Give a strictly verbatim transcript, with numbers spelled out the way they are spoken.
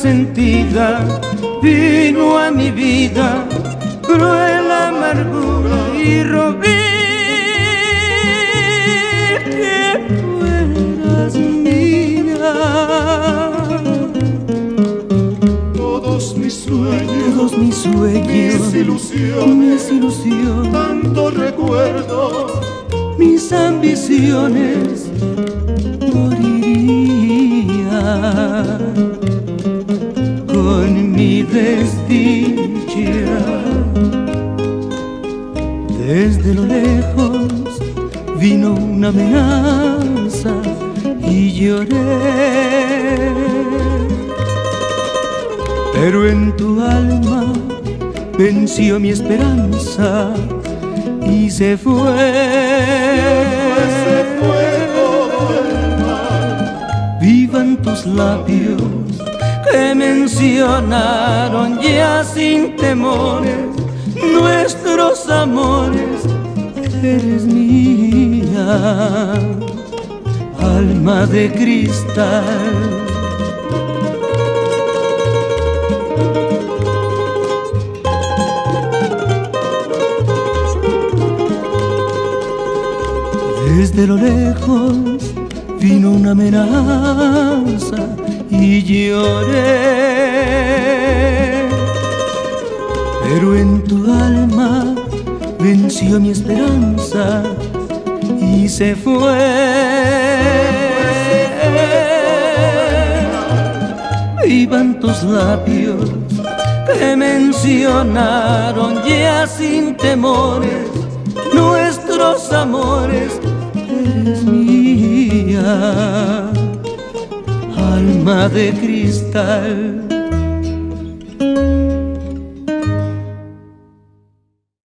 resentida vino a mi vida, cruel amargura y rogué que fueras mía. Todos mis sueños, Todos mis sueños, mis ilusiones, mis ilusiones, tanto recuerdo, mis ambiciones, moriría con mi desdicha. Desde lo lejos vino una amenaza y lloré, pero en tu alma venció mi esperanza y se fue. se fue todo el mal. Vivan tus labios que mencionaron ya sin temores nuestros amores. Eres mía, alma de cristal. Desde lo lejos vino una amenaza y lloré, pero en tu alma venció mi esperanza y se fue. Vivan tus labios que mencionaron ya sin temores nuestros amores. Eres mía, alma de cristal.